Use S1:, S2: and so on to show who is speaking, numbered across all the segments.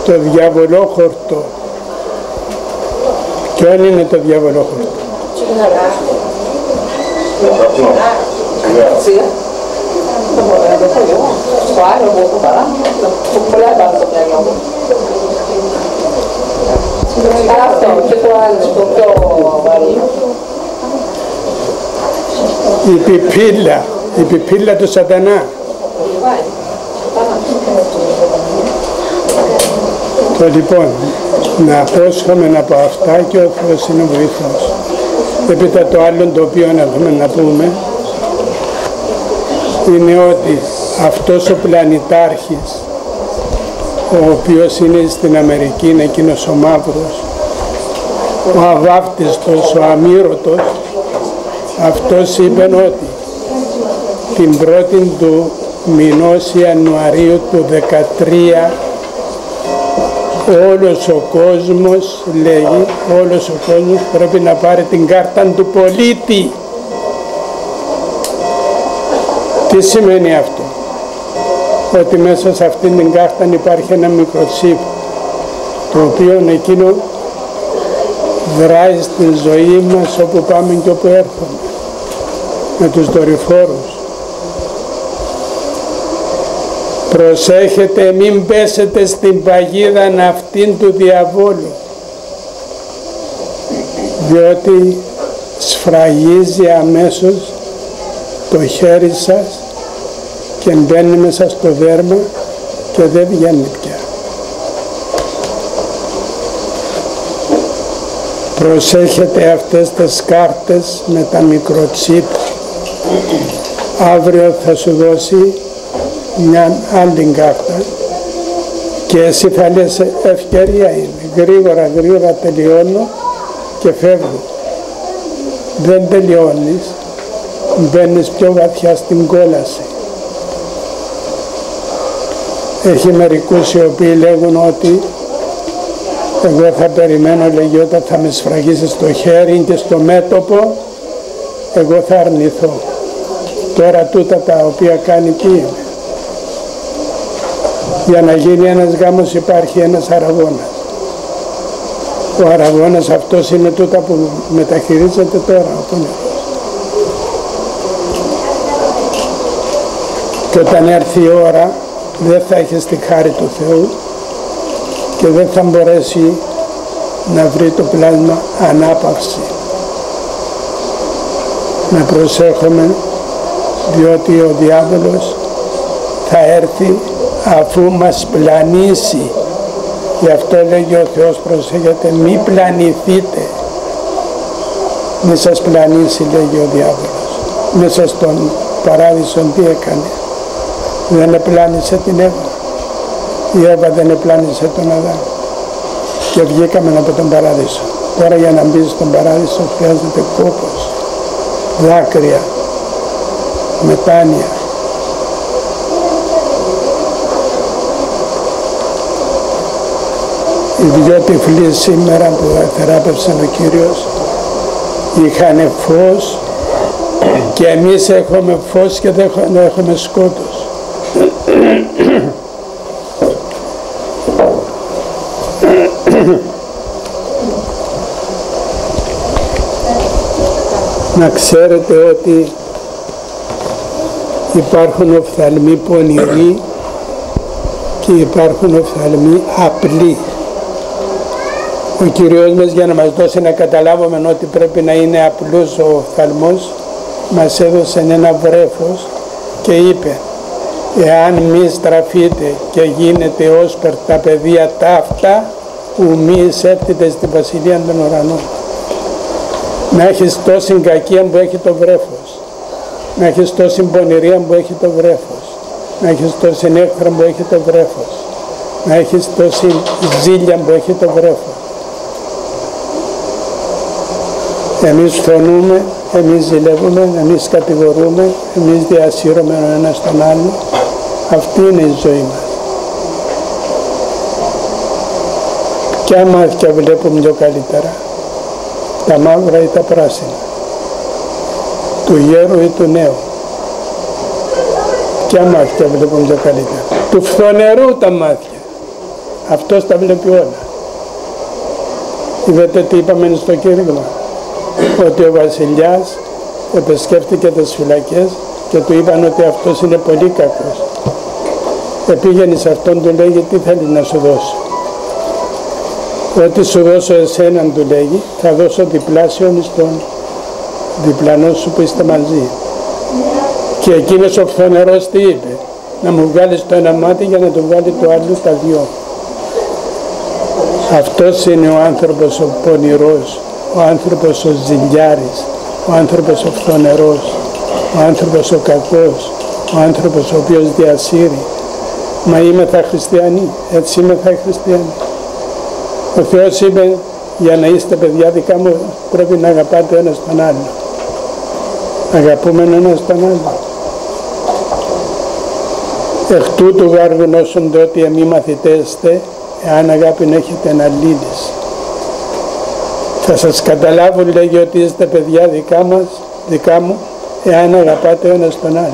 S1: Το διαβολόχορτο. Ποιον είναι το διαβολόχορτο? Η πιπίλα του σατανά. Το λοιπόν, να απόσχομαι από αυτά και ο Θεός είναι βοηθός. Έπειτα το άλλο το οποίο έχουμε να πούμε είναι ότι αυτός ο πλανητάρχης, ο οποίος είναι στην Αμερική, είναι εκείνος ο μαύρος, ο αβάφτιστος, ο αμύρωτος, αυτός είπε ότι την 1η του μηνός Ιανουαρίου του 2013 όλος ο κόσμος, λέγει, όλος ο κόσμος πρέπει να πάρει την κάρτα του πολίτη. Τι σημαίνει αυτό? Ότι μέσα σε αυτήν την κάρτα υπάρχει ένα μικροτσίπ, το οποίο εκείνο δράει στην ζωή μας όπου πάμε και όπου έρχομαι, με τους δορυφόρους. Προσέχετε, μην πέσετε στην παγίδα αυτήν του διαβόλου, διότι σφραγίζει αμέσως το χέρι σας και μπαίνει μέσα στο δέρμα και δεν βγαίνει πια. Προσέχετε αυτές τις κάρτες με τα μικροτσίπ. Αύριο θα σου δώσει μια άλλη κάρτα και εσύ θα λες ευκαιρία είναι, γρήγορα τελειώνω και φεύγω. Δεν τελειώνεις, μπαίνεις πιο βαθιά στην κόλαση. Έχει μερικούς οι οποίοι λέγουν ότι εγώ θα περιμένω, λέγει, όταν θα με σφραγίσει στο χέρι και στο μέτωπο, εγώ θα αρνηθώ. Τώρα τούτα τα οποία κάνει τι είναι? Για να γίνει ένας γάμος υπάρχει ένας αραβώνας. Ο αραβώνας αυτός είναι τούτα που μεταχειρίζεται τώρα ο πονηρός. Και όταν έρθει η ώρα δεν θα έχεις τη χάρη του Θεού και δεν θα μπορέσει να βρει το πλάσμα ανάπαυση. Να προσέχουμε, διότι ο διάβολος θα έρθει αφού μας πλανήσει. Γι' αυτό λέγει ο Θεός, προσέχετε, μη πλανηθείτε. Μη σας πλανήσει, λέγει ο διάβολος. Μέσα στον παράδεισο τι έκανε? Δεν επλάνησε την Εύα. Η Εύα δεν επλάνησε τον Αδάμ. Και βγήκαμε από τον παράδεισο. Τώρα για να μπει στον παράδεισο χρειάζεται κόπος, δάκρυα, μετάνοια. Οι δυο τυφλοί σήμερα που θεράπευσαν ο Κύριος είχαν φως και εμείς έχουμε φως και δεν έχουμε σκότος. Να ξέρετε ότι υπάρχουν οφθαλμοί πονηροί και υπάρχουν οφθαλμοί απλοί. Ο Κύριος μας, για να μας δώσει να καταλάβουμε ότι πρέπει να είναι απλός ο οφθαλμός, μας έδωσε ένα βρέφος και είπε, εάν μη στραφείτε και γίνετε ως τα παιδεία ταύτα, ου μη εισέρθετε στη βασιλεία των ουρανών. Να έχεις τόση κακία που έχει το βρέφος, να έχεις τόση πονηρία που έχει το βρέφος, να έχεις τόση έχθρα που έχει το βρέφος, να έχεις τόση ζήλια που έχει το βρέφος. Εμείς φθονούμε, εμείς ζηλεύουμε, εμείς κατηγορούμε, εμείς διασύρωμε ο ένας τον άλλο. Αυτή είναι η ζωή μας. Ποια μάτια βλέπουμε πιο καλύτερα? Τα μαύρα ή τα πράσινα? Του γέρου ή του νέου? Ποια μάτια βλέπουμε πιο καλύτερα? Του φθονερού τα μάτια. Αυτός τα βλέπει όλα. Είδατε τι είπαμε στο κήρυγμα, ότι ο βασιλιάς επισκέφτηκε τις φυλακές και του είπαν ότι αυτός είναι πολύ κακός. Πήγαινε σε αυτόν, του λέγει, τι θέλει να σου δώσω. Ό,τι σου δώσω εσέναν, του λέγει, θα δώσω διπλάσιον στον διπλανό σου που είστε μαζί. Και εκείνος ο φθονερός τι είπε? Να μου βγάλεις το ένα μάτι για να του βγάλει το άλλο τα δυο. Αυτός είναι ο άνθρωπος ο πονηρός, ο άνθρωπος ο ζηλιάρης, ο άνθρωπος ο φθονερός, ο άνθρωπος ο κακός, ο άνθρωπος ο οποίος διασύρει. Μα είμεθα χριστιανοί, έτσι είμεθα χριστιανοί. Ο Θεός είπε, για να είστε παιδιά δικά μου πρέπει να αγαπάτε ο ένας τον άλλο. Αγαπούμε ένας τον άλλο. Εκ τούτου γάρ γνώσονται ότι εμείς μαθητέστε, εάν αγάπην έχετε να λύνεις. Θα σας καταλάβουν, λέγει, ότι είστε παιδιά δικά μου, εάν αγαπάτε ο ένας τον άλλο.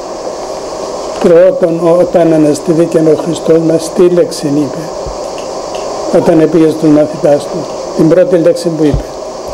S1: Πρώτον, όταν αναστήθηκε ο Χριστός μας, τι λέξη είπε? Όταν πήγε στους μαθητάς του, την πρώτη λέξη που είπε.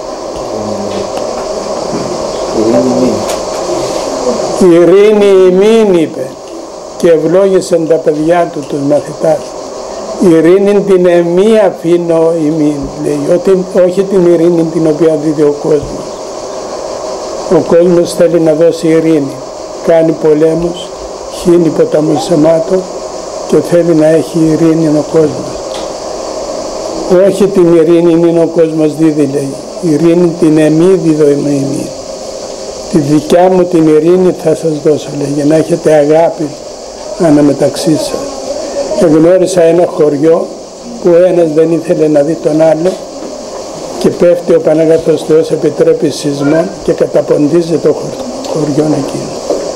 S1: Ειρήνη ημίν, είπε, και ευλόγησε τα παιδιά του, τους μαθητάς. Ειρήνη την εμή αφήνω ημίν, λέει, ότι όχι την ειρήνη την οποία δίδει ο κόσμος. Ο κόσμος θέλει να δώσει ειρήνη, κάνει πολέμους, χύνει ποταμούς σεμάτων και θέλει να έχει ειρήνη ο κόσμος. Όχι την ειρήνη είναι ο κόσμος δίδει, λέει. Ειρήνη την εμή δίδω ημίν. Τη δικιά μου την ειρήνη θα σας δώσω, λέει, για να έχετε αγάπη αναμεταξύ σας. Γνώρισα ένα χωριό που ένας δεν ήθελε να δει τον άλλο και πέφτει ο Παναγαθός Θεός, επιτρέπει σεισμό και καταποντίζει το χωριό εκείνο.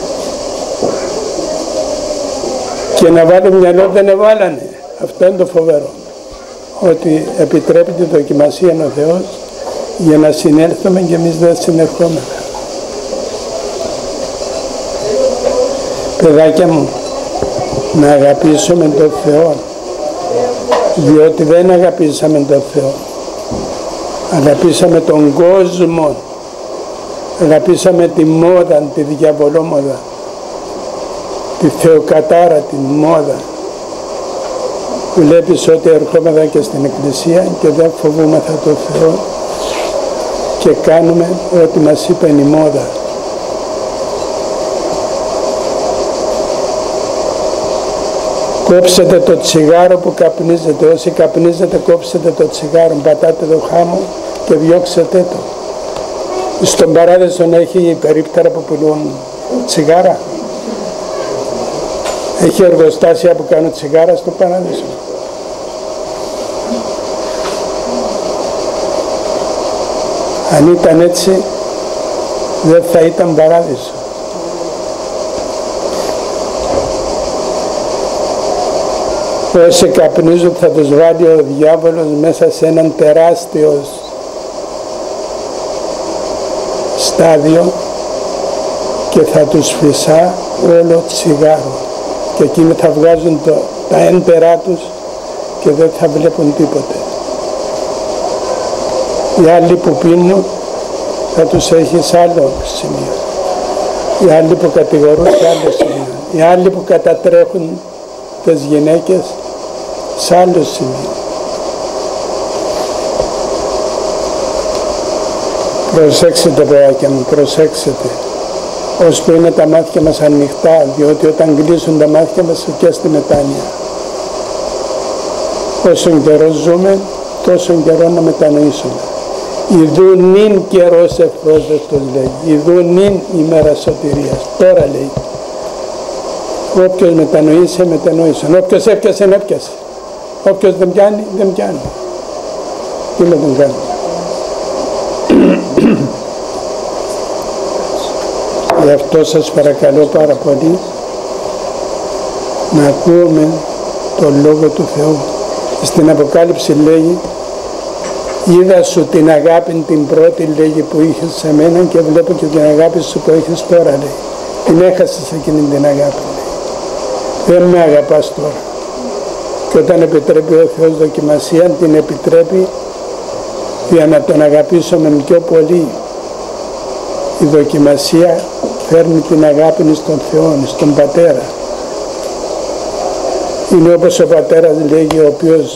S1: Και να βάλουν μυαλό δεν εβάλανε. Αυτό είναι το φοβερό. Ότι επιτρέπει τη δοκιμασία ο Θεός για να συνέλθουμε και εμείς δεν συνερχόμεθα. Παιδάκια μου, να αγαπήσουμε τον Θεό, διότι δεν αγαπήσαμε τον Θεό. Αγαπήσαμε τον κόσμο, αγαπήσαμε τη μόδα, τη διαβολόμοδα, τη θεοκατάρα, τη μόδα. Βλέπεις ότι ερχόμεθα και στην εκκλησία και δεν φοβούμεθα τον Θεό και κάνουμε ό,τι μας είπε η μόδα. Κόψετε το τσιγάρο που καπνίζετε. Όσοι καπνίζετε, κόψετε το τσιγάρο, πατάτε το χάμο και διώξετε το. Στον Παράδεισο έχει περίπτερα που πουλούν τσιγάρα. Έχει εργοστάσια που κάνουν τσιγάρα στο Παράδεισο. Αν ήταν έτσι, δεν θα ήταν Παράδεισο. Όσοι καπνίζουν θα τους βάλει ο διάβολος μέσα σε έναν τεράστιο στάδιο και θα τους φυσά όλο τσιγάρο και εκείνοι θα βγάζουν τα έντερά τους και δεν θα βλέπουν τίποτε. Οι άλλοι που πίνουν θα τους έχει σε άλλο σημείο. Οι άλλοι που κατηγορούν σε άλλο σημείο. Οι άλλοι που κατατρέχουν τις γυναίκες σε άλλο σημείο. Προσέξτε παιδάκια μου, προσέξτε. Ώσπου είναι τα μάτια μας ανοιχτά, διότι όταν κλείσουν τα μάτια μας και στη μετάνοια. Όσον καιρό ζούμε, τόσον καιρό να μετανοήσουμε. Ιδού νυν καιρός ευπρόσδεκτος, λέει. Ιδού νυν ημέρα σωτηρίας. Τώρα, λέει. Όποιος μετανοήσει, μετανοήσει. Όποιος έπιασε, έπιασε. Όποιος δεν πιάνει, δεν πιάνει. Τι να τον κάνει. Γι' αυτό σας παρακαλώ πάρα πολύ να ακούμε τον Λόγο του Θεού. Στην Αποκάλυψη λέγει, είδα σου την αγάπη την πρώτη, λέγει, που είχες σε μένα και βλέπω και την αγάπη σου που έχεις τώρα, λέει. Την έχασες εκείνη την αγάπη, λέει. Δεν με αγαπάς τώρα. Και όταν επιτρέπει ο Θεός δοκιμασία, την επιτρέπει για να τον αγαπήσουμε πιο πολύ. Η δοκιμασία φέρνει την αγάπη στον Θεό, στον Πατέρα. Είναι όπως ο Πατέρας λέγει, ο οποίος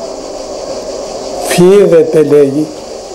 S1: φίδεται, λέγει,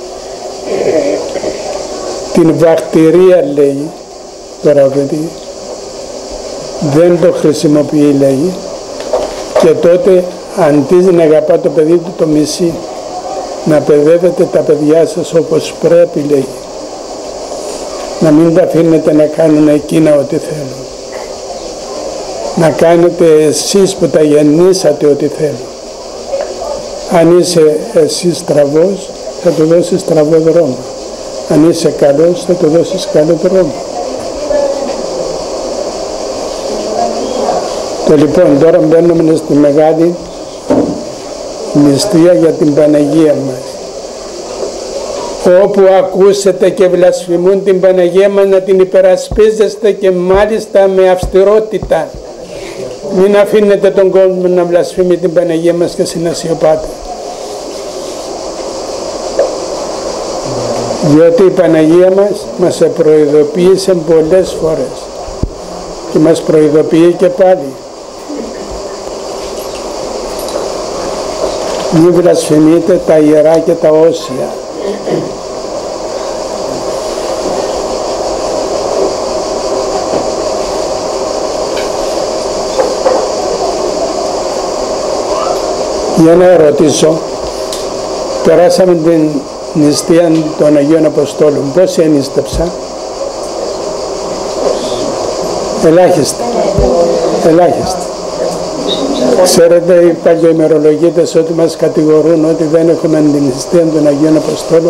S1: την βακτηρία, λέγει, τώρα ο παιδί δεν το χρησιμοποιεί, λέγει, και τότε αντί να αγαπά το παιδί του, το μισεί. Να παιδεύετε τα παιδιά σας όπως πρέπει, λέγει. Να μην τα αφήνετε να κάνουν εκείνα ό,τι θέλουν. Να κάνετε εσείς που τα γεννήσατε ό,τι θέλουν. Αν είσαι εσύ στραβός, θα του δώσεις στραβό δρόμο. Αν είσαι καλός, θα του δώσεις καλό δρόμο. Λοιπόν, τώρα μπαίνουμε στη μεγάλη νηστεία για την Παναγία μας. Όπου ακούσετε και βλασφημούν την Παναγία μας, να την υπερασπίζεστε και μάλιστα με αυστηρότητα. Μην αφήνετε τον κόσμο να βλασφημεί την Παναγία μας και συνασιωπάτε. Διότι η Παναγία μας προειδοποίησε πολλές φορές και μας προειδοποιεί και πάλι. Μην βλασφημείτε τα ιερά και τα όσια. Για να ρωτήσω, περάσαμε την νηστεία των Αγίων Αποστόλων. Πόσοι ενίστεψα? Ελάχιστα. Ξέρετε, οι παλιοημερολογίτες ότι μας κατηγορούν ότι δεν έχουμε την νηστεία των Αγίων Αποστόλων.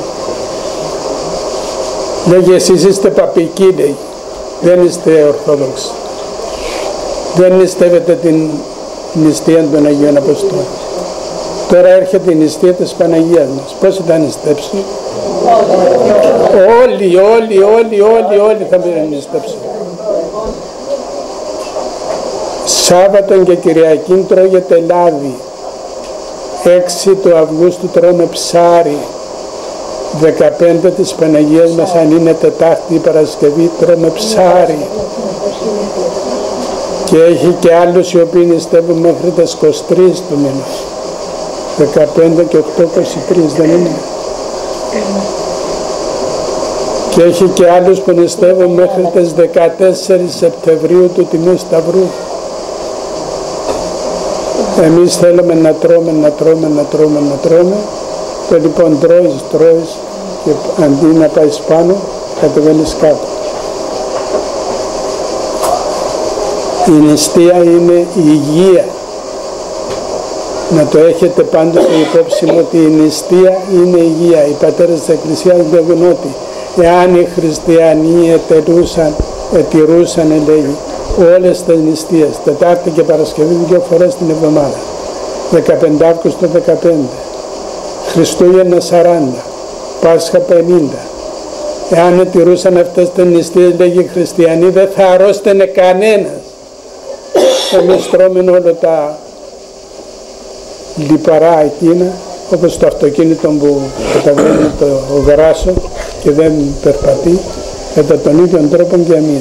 S1: Λέγει, εσείς είστε παπικοί, λέει. Δεν είστε Ορθόδοξοι. Δεν νηστεύετε την νηστεία των Αγίων Αποστόλων. Τώρα έρχεται η νηστεία της Παναγίας μας. Πώς θα νηστέψουν? Όλοι θα νηστέψουν. Σάββατον και Κυριακήν τρώγεται λάδι. 6 του Αυγούστου τρώμε ψάρι. 15 της Παναγίας μας, αν είναι Τετάρτη ή Παρασκευή, τρώμε ψάρι. Και έχει και άλλους οι οποίοι νηστεύουν μέχρι τις 23 του μήνα. 15 και 8, 23 δεν είναι? Και έχει και άλλους που νηστεύουν μέχρι τις 14 Σεπτεμβρίου του Τιμίου Σταυρού. Εμείς θέλουμε να τρώμε. Το λοιπόν τρώεις και αντί να πάει πάνω, κατεβαίνεις κάτω. Η νηστεία είναι η υγεία. Να το έχετε πάντοτε υπόψη μου ότι η νηστεία είναι υγεία. Οι πατέρες της Εκκλησίας λέγουν ότι εάν οι χριστιανοί ετηρούσαν, λέγει, όλες τις νηστείες, Τετάρτη και Παρασκευή 2 φορές την εβδομάδα, 15 Αύγουστο 15, Χριστούγεννα 40, Πάσχα 50, εάν ετηρούσαν αυτές τις νηστείες, λέγει, οι χριστιανοί δεν θα αρρώστενε κανένας. Εμείς τρώμε όλα τα λιπαρά εκείνα, όπως το αυτοκίνητο που καταβαίνει το γράσο και δεν περπατεί, κατά τον ίδιο τρόπο και εμείς.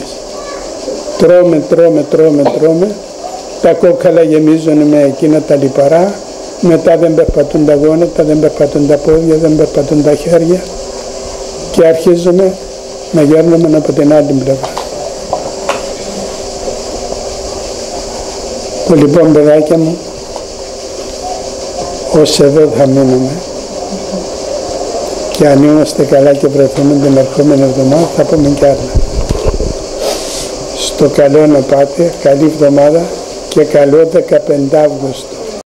S1: Τρώμε, τα κόκκαλα γεμίζουν με εκείνα τα λιπαρά, μετά δεν περπατούν τα γόνατα, δεν περπατούν τα πόδια, δεν περπατούν τα χέρια και αρχίζουμε να γέρνουμε από την άλλη πλευρά. Λοιπόν, παιδάκια μου, όσοι εδώ θα μείνουμε και αν είμαστε καλά και βρεθούμε την ερχόμενη εβδομάδα, θα πούμε κι άλλα. Στο καλό να πάτε, καλή εβδομάδα και καλό 15 Αύγουστο.